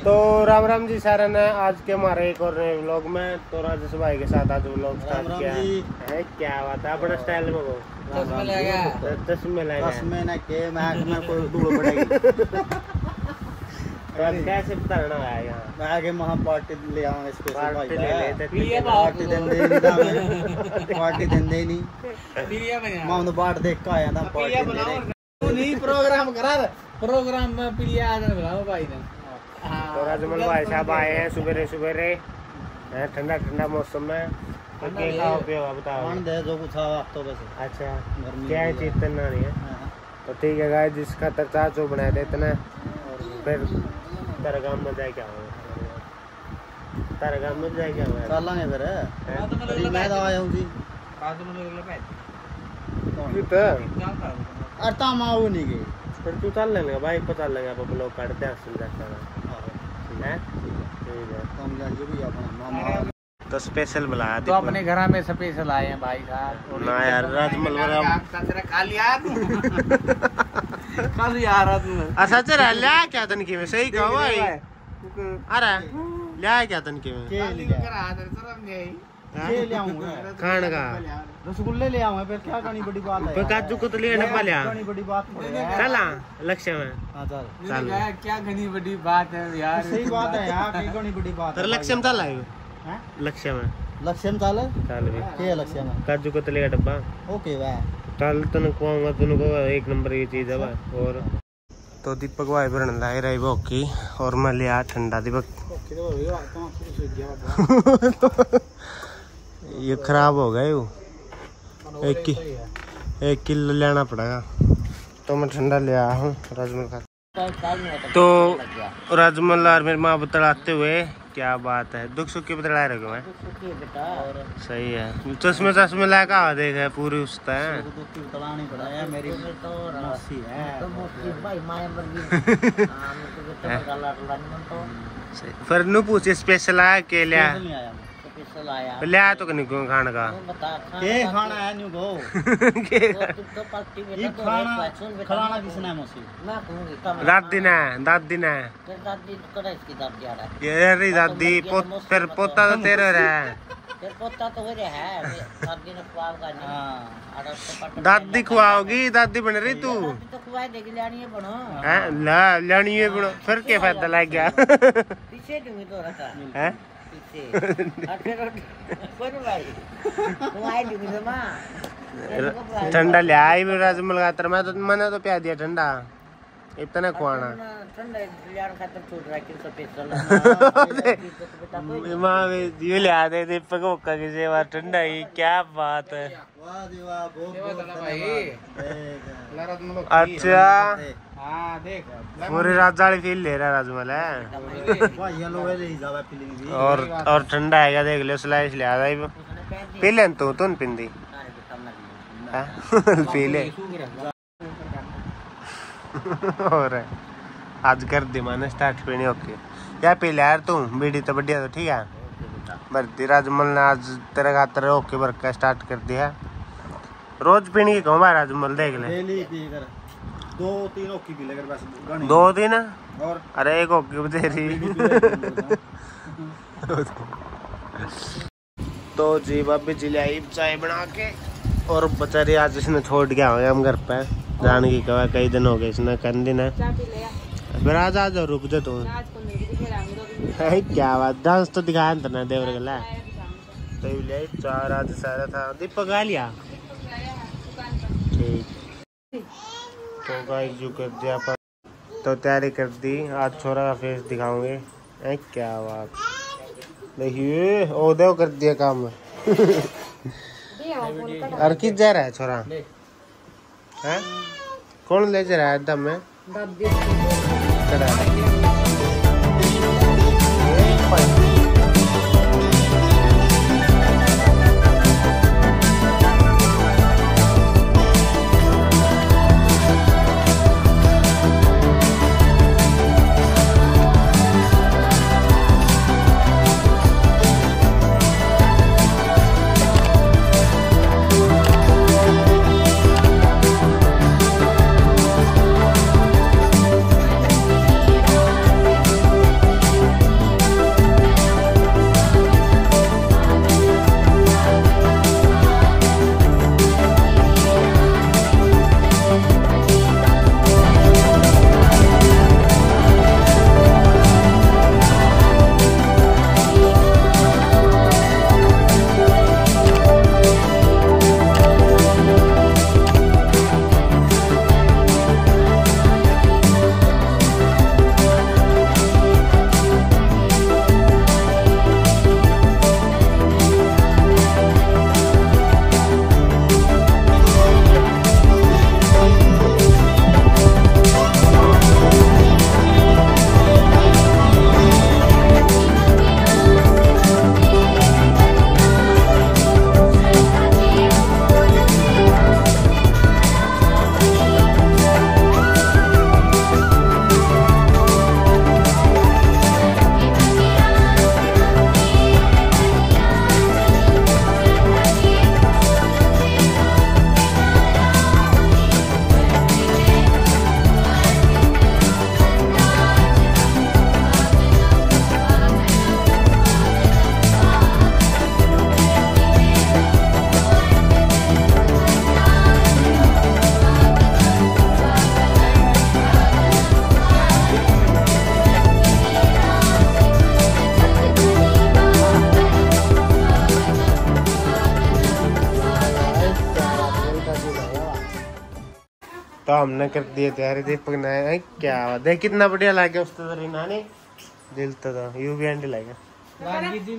तो राम राम जी सारे ने आज के हमारे एक और नए व्लॉग में तो राजेश भाई के साथ आज व्लॉग स्टार्ट किया है। क्या बात है अपना स्टाइल में वो चश्मे ना के मैं कोई धूल पड़ेगी। तो आज कैसे बताना है यहाँ मैं आगे वहाँ पार्टी ले आऊंगा स्पेशल पार्टी ले लेते पार्टी देंदे ही नहीं मैं तो बाट देख के आया था पार्टी नहीं प्रोग्राम करा प्रोग्राम में पिलिया आदर बुलाओ भाई ने। तो राजमल भाई साहब आए हैं सुबह सुबह ठंडा ठंडा मौसम में तो क्या खाओ पियो बताओ दे जो कुछ तो बस अच्छा क्या चीज तन्ना नहीं है तो ठीक है गाइस जिसका तरचा जो बना दे इतना फिर तेरे गांव में जाए क्या होगा तेरे गांव में जाए क्या होगा चलेंगे फिर मैं तो आया हूं जी अरे माऊ नहीं गई फिर तू चल लेंगे बाइक पर चल लेंगे आप लोग काटते हैं सुन जाता है तो स्पेशल बुलाया तो अपने घर में स्पेशल आए हैं भाई साहब ना यार राजमल खा लिया कल यार अच्छा चल लिया क्या तनकी में सही कहो भाई अरे लिया क्या तनकी में खान का रसगुल्ले ले आऊंगा फिर क्या करनी बड़ी बात है काजू को तो ले डब्बा ले आ बड़ी बात चला लक्ष्य में हां चल क्या घनी बड़ी बात है यार सही बात है यार की घनी बड़ी बात है लक्ष्य में चल आयो हैं लक्ष्य में चल भी के लक्ष्य में काजू को तो ले डब्बा ओके वाह चल तन कहूंगा तन को एक नंबर ये चीज है और तो दीपक भाई भरन लाए रही भोकी और मैं लिया ठंडा दीपक ये खराब हो गया वो एक किलो लेना पड़ेगा तो मैं ठंडा ले आया हूँ राजमल का तो राजमल और मेरे माँ बतलाते हुए क्या बात है दुख सुख की बतला रहे हैं सही है चश्मे चश्मे लायका देख है पूरी उसता है फिर नु पूछे स्पेशल आया के लिया लिया तो नहीं खाने का के खाना है न्यू गो ये खाना किसने मौसी मैं कहूंगी दादी ने ये दादी फिर पोता तो तेरे रहा फिर पोता तो हो रहा है दादी ने खुआओगा हां दादी खुआओगी दादी बन रही तू तो खुआ देगी लानी है बनो हैं ला लानी है बनो फिर क्या फायदा लग गया पीछे दूंगी तो रखा हैं ठंडा ले आई राजमल का मैं तो मैंने तो प्यार दिया ठंडा इतना खुआना ये ले आते दीपक भोक्का की सेवा ठंडा ही क्या बात है अच्छा पूरी रात जाली फील ले रहा राजमल है और ठंडा है देख लो स्लाइस ले आ पी ले तू पिंदी पी ले और आज कर दी मैंने स्टार्ट पीनी ओके क्या पी ले यार तू बीड़ी तो बढ़िया तो ठीक है भरती राजमल ने आज तेरे खातर ओके भर का स्टार्ट कर दिया रोज पीने की कहूँ भाई राजमल देख ले 2-3 ओके पी ले बस 2-3 और अरे एक ओके तेरी तो जी भाभी जी लाई चाय बना के और बेचारी आज इसने छोड़ के आए हम घर पे जाने की कहा कई दिन हो गए इसने कर दिन है फिर आज आ जाओ रुक जा तो क्या बात डांस तो दिखाया था ना देवर गला तो ले चार आज सारा था दीपक आ लिया ठीक तो गाइस जो कर दिया पर तो तैयारी कर दी आज छोरा का फेस दिखाऊंगे क्या बात देखिए ओ दो कर दिया काम और किस जा रहा है छोरा हैं कौन ले जा रहा है एकदम में तो हमने कर दिए तैयारी दीपक ने क्या देख कितना बढ़िया लगे उस तरह नानी दिल तो यू भी एंड लगे दिल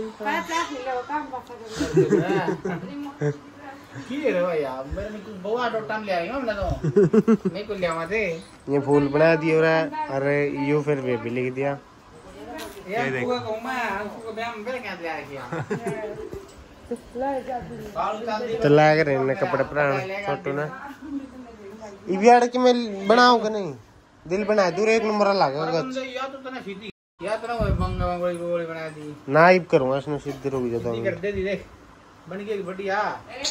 ये फूल बना दिए अरे यू फिर बेबी लिख दिया तो लग रहे कपड़े पुराने छोटू ने इबियाड़ की मैं बनाऊंगा नहीं दिल बना दूर एक नंबर लगा नाइब करूंगा इसमें सीधी रुक जाता हूँ बन गई बढ़िया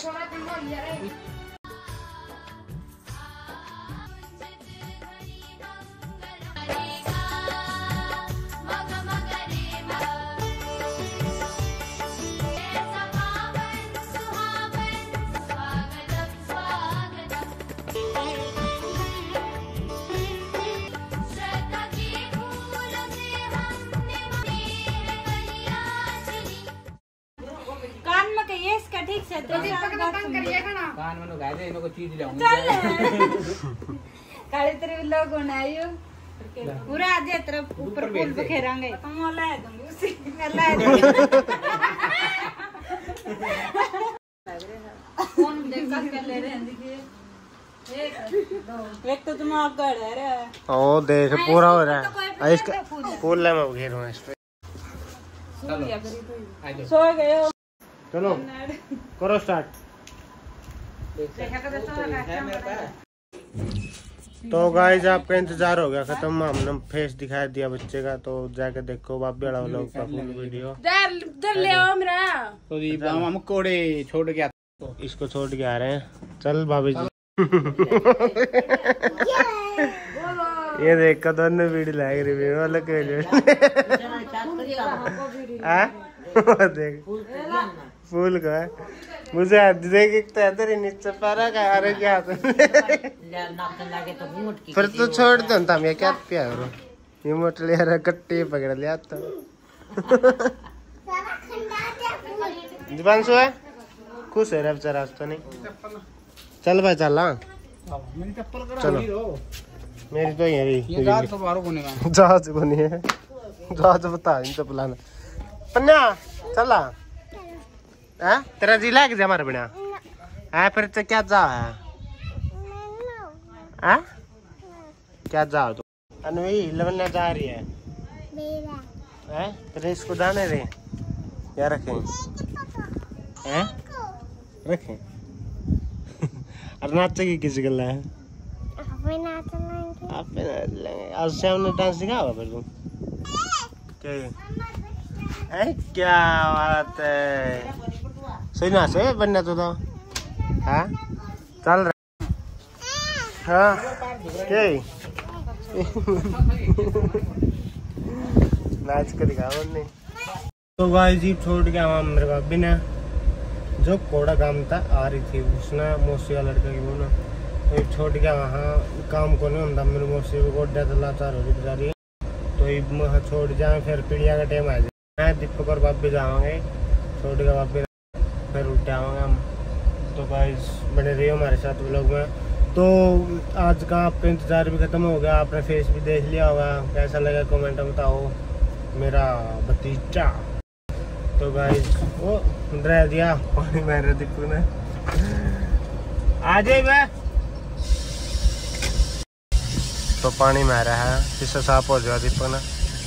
ठीक से तो कान में गाय दे इनको चीज ले आऊंगा चल काले तेरे लोग बनायो पूरा आज तरफ ऊपर फूल बखेरांगे तो मैं ला दूंगी उसी में ला दूंगी कौन देखा क्या ले रहे हैं देखिए एक तो तुम आप गड़ रहे हैं ओ देख पूरा हो रहा है इसका फूल ले मैं घेरूंगा इस पे सो गए चलो करो स्टार्ट तो गाइस आपका इंतजार हो गया खत्म हमने फेस दिखा दिया बच्चे का तो जाके देखो बाबी वाला लोग का फुल वीडियो दर ले आओ मेरा तो ये हम कोड़े छोड़ के तो इसको छोड़ के आ रहे हैं चल भाभी जी ये देखो दोनों वीडियो लग रही है वाला के देख फूल का है मुझे देख तेरे नीचे पारा का अरे क्या फिर तो छोड़ दो था मैं क्या प्यार ये मोट ले रहा कट्टी पकड़ लिया तो दीपांशु है खुश है रे बेचारा तो नहीं चल भाई चल चलो मेरी तो यही जहाज को नहीं है जहाज बता इन तो बुलाना पन्ना चला है तेरा जी लाग जा हमारे बिना है फिर तो क्या जा है क्या जाओ तो अनवी लवन्या जा रही है तेरे इसको जाने रे क्या रखें हैं रखें और नाचेगी किसी गला है आप आज से हमने डांस सिखाओ फिर तुम क्या बात है सही ना से बनना तो हाँ चल रहा हाँ नाच कर दिखाओ नहीं तो गाइस जी छोड़ के आवा मेरे भाभी ने जो कोड़ा काम था आ रही थी उसने मौसी का लड़का की वो ना छोड़ के वहाँ काम को नहीं होता मेरी मौसी को गोड्या तो लाचार हो रही बेचारी तो वहाँ छोड़ जाए फिर पीढ़िया का टाइम आ जाए मैं दीपक और भाभी जावांगे छोड़ के भाभी फिर उठ आवांगे हम तो गाइस बने रहिए हमारे साथ व्लॉग में तो आज का आपका इंतजार भी खत्म हो गया आपने फेस भी देख लिया होगा कैसा लगा कमेंट में बताओ मेरा भतीजा तो गाइस वो रह दिया पानी मार दीपक ने आ जाए मैं तो पानी मारा है जिससे साफ हो जाए दीपक ने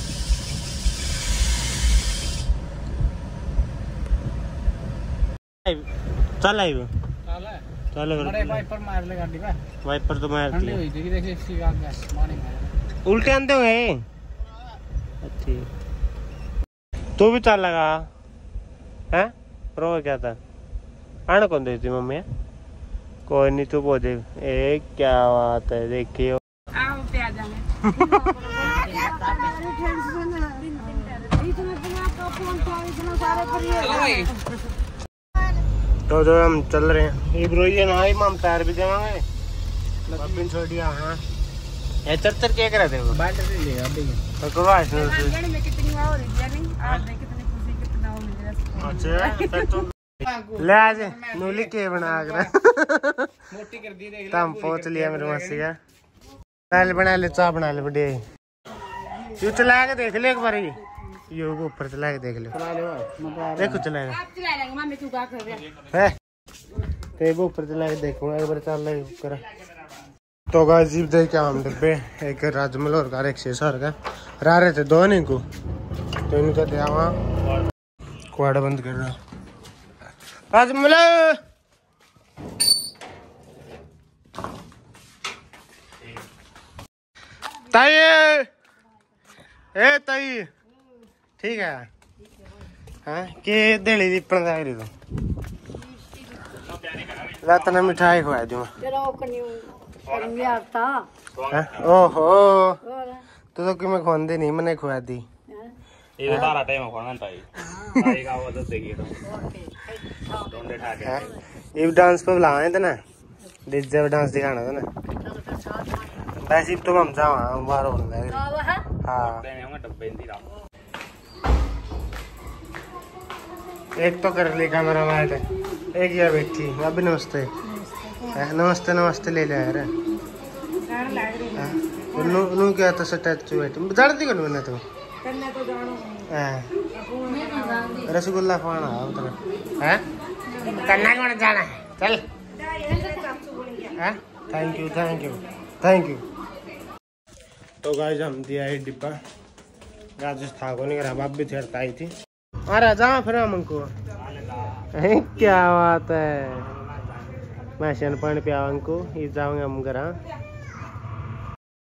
चल आई चल वाइपर मार ले गाड़ी में वाइपर तो मार ठंडी हुई थी देखिए इसकी आग में पानी मार उल्टे आंदे होंगे अच्छी तू भी चल लगा हैं रो क्या था आना कौन देती मम्मी कोई नहीं तू बोल दे ए क्या बात है देखियो आओ पे आ जाएंगे तो जो हम चल रहे हैं ये ब्रोइए ना ही हम पैर भी जाएंगे बब्बिन छोड़िया हाँ ये चत्तर क्या करा दे वो बैटरी ले लेगा अभी तो करवा इसने में कितनी और है नहीं आप देख कितनी खुशी कितना हो मिल रहा है अच्छा फिर तो ले आज नूली के बना कर मोटी कर दी देख तम पहुंच लिया मेरे मासी का पहले बना ले चाय बना ले बड़े यू चला के देख ले एक बार ये ऊपर चला के देख ले देखो चलाएगा आप चला लेंगे मम्मी तू क्या कर रहा है ते वो ऊपर चला के देखूंगा एक बार चल ले कर तो गाइस जीप दे क्या हम डिब्बे एक राजमहल और कार एक शेषर का रा रहे थे दो नहीं को तो इनका दिया वहाँ कुआड़ा बंद कर रहा राजमहल ताई ए ताई ठीक है हाँ के देली दीपन का रही तो रात ने मिठाई खुआ दूँ ओहो तू तो कि मैं खुआंदी नहीं मैंने खुआ दी ये तारा टाइम खाना ताई ताई का वो तो देखिए तो डोंडे ठा के ये डांस पे बुलाए थे ना डीजे पे डांस दिखाना था ना वैसे तो हम जाओ बाहर होने लगे हाँ देने होंगे डब्बे इंदी राम एक तो कर ली कैमरा मार एक यार बैठी अभी नमस्ते नमस्ते नमस्ते ले ले यार नू क्या तो स्टैचू बैठी जानती कौन बना तू रसगुल्ला खाना है करना कौन जाना है चल thank you thank you thank you तो गाइस हम दिया है डिब्बा राजस्थान को नहीं करा बाप भी थेरता आई थी अरे जा फिर हमको क्या बात है मैं शन पानी पिया हमको ये जाऊंगे हम घर